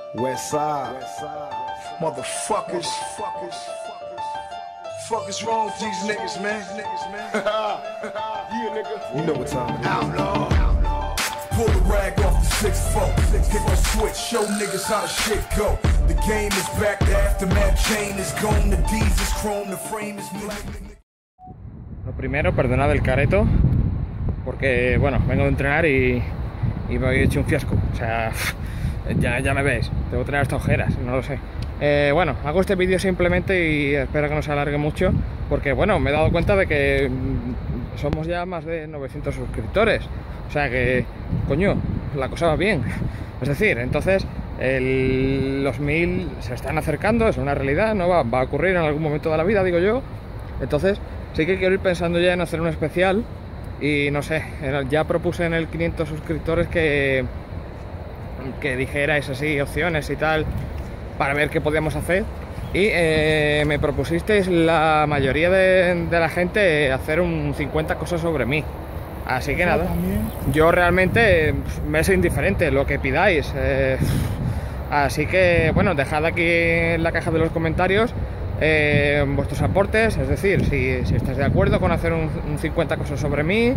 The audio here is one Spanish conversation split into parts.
West side. Motherfuckers. Fuck is wrong with these niggas, man? Yeah, nigga. You know what time it is. Outlaw. Pull the rag off the 6-4. Hit the switch, show niggas how the shit go. The game is back, the aftermath chain is gone. The D's is chrome, the frame is black. Lo primero, perdonad el careto, porque bueno, vengo de entrenar y me he hecho un fiasco. O sea, ya me veis, tengo que tener hasta ojeras, no lo sé. Bueno, hago este vídeo simplemente y espero que no se alargue mucho, porque bueno, me he dado cuenta de que somos ya más de 900 suscriptores. O sea que, coño, la cosa va bien. Es decir, entonces los 1000 se están acercando, es una realidad, ¿no? Va a ocurrir en algún momento de la vida, digo yo. Entonces sí que quiero ir pensando ya en hacer un especial. Y no sé, ya propuse en el 500 suscriptores que dijerais así opciones y tal para ver qué podíamos hacer. Y me propusisteis la mayoría de la gente hacer un 50 cosas sobre mí. Así que nada, yo realmente me es indiferente lo que pidáis. Así que bueno, dejad aquí en la caja de los comentarios vuestros aportes, es decir, si estáis de acuerdo con hacer un 50 cosas sobre mí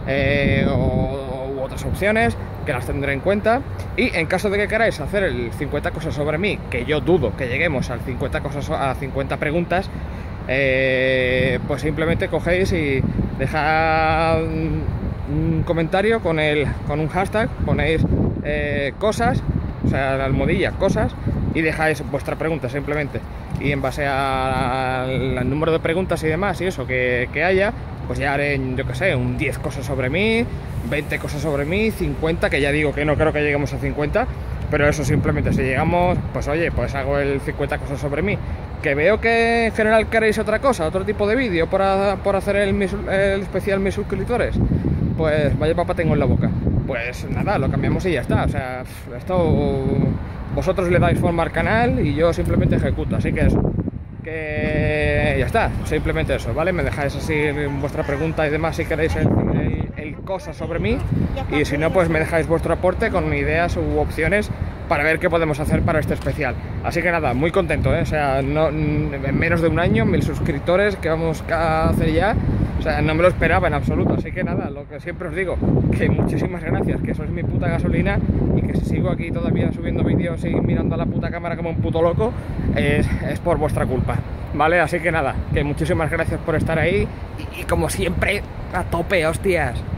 u otras opciones, que las tendré en cuenta. Y en caso de que queráis hacer el 50 cosas sobre mí, que yo dudo que lleguemos al 50 cosas a 50 preguntas, pues simplemente cogéis y dejad un comentario con un hashtag, ponéis cosas, o sea, la almohadilla cosas, y dejáis vuestra pregunta simplemente. Y en base al número de preguntas y demás y eso que haya, pues ya haré, yo que sé, un 10 cosas sobre mí, 20 cosas sobre mí, 50, que ya digo que no creo que lleguemos a 50, pero eso simplemente, si llegamos, pues oye, pues hago el 50 cosas sobre mí. Que veo que en general queréis otra cosa, otro tipo de vídeo por hacer el especial mis suscriptores, pues vaya papá tengo en la boca. Pues nada, lo cambiamos y ya está. O sea, esto vosotros le dais forma al canal y yo simplemente ejecuto, así que eso, que ya está, simplemente eso, ¿vale? Me dejáis así vuestra pregunta y demás si queréis el cosa sobre mí, y si no, pues me dejáis vuestro aporte con ideas u opciones para ver qué podemos hacer para este especial. Así que nada, muy contento, ¿eh? O sea, en menos de un año, 1000 suscriptores que vamos a hacer ya. O sea, no me lo esperaba en absoluto, así que nada, lo que siempre os digo, que muchísimas gracias, que sois mi puta gasolina, y que si sigo aquí todavía subiendo vídeos y mirando a la puta cámara como un puto loco, es por vuestra culpa, ¿vale? Así que nada, que muchísimas gracias por estar ahí, y como siempre, a tope, hostias.